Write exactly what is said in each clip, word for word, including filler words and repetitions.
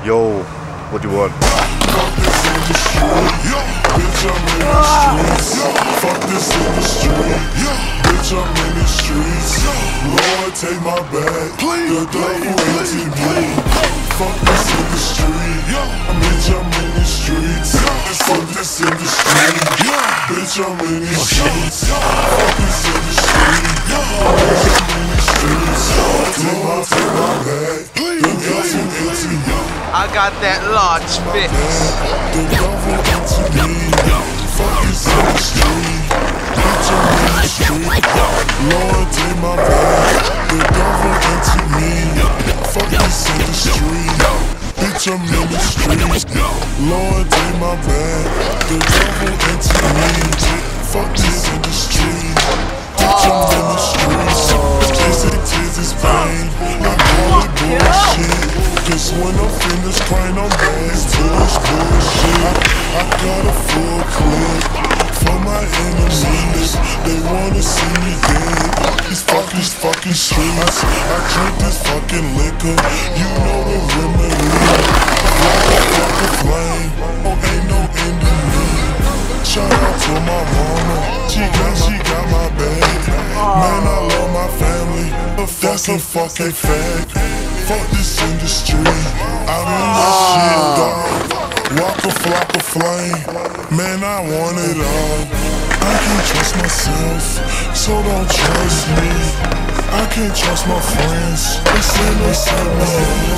Yo, what do you want? Fuck this industry, bitch, I'm in the streets. Fuck this industry, bitch, I'm in the streets. Lord, take my bag, the devil empty me. Fuck this industry, bitch, I'm in the streets. Fuck this industry, bitch, I'm in the streets. Fuck this industry, bitch, I'm in the streets. Take my, take my bag, the devil empty me. I got that large bitch. The devil into me. Fuck this industry. Bitch, I'm in the street. Lord, take my bag. The devil into me. Fuck this industry. Bitch, I'm in the street. Lord, take my bag. The devil into me. Fuck this industry. Bitch, I'm in the streets. This is is pain. I call it bullshit. Cause when I'm finished crying, I'm bad to this bullshit. I, I got a full clip for my enemies. They wanna see me dead. These fucking, fucking streets. I drink this fucking liquor. You know the remedy. Like a fucking flame. Oh, ain't no end to me. Shout out to my mama. She got, she got my bag. Man, I love my family. That's a fucking fact. Fuck this industry, I'm in this shit, dog. Walk a flock of flame, man, I want it all. I can't trust myself, so don't trust me. I can't trust my friends, they say they say no.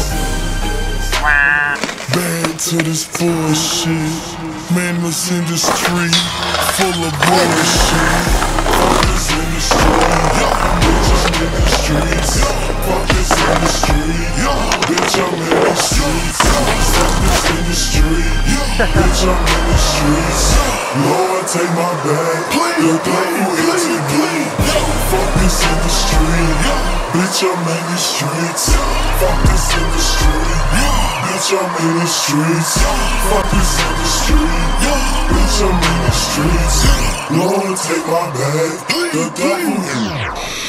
Bad to this bullshit, man, this industry full of bullshit. Fuck this industry, bitch, I'm in the streets. Fuck this industry, bitch, I'm in the streets. Fuck this industry, bitch, I'm in the streets. Lord, take my bag, the devil into me. Fuck this industry, bitch, I'm in the streets. Fuck this industry, bitch, I'm in the streets. Fuck this industry, bitch, I'm in the streets. Lord, take my bag, the devil in me.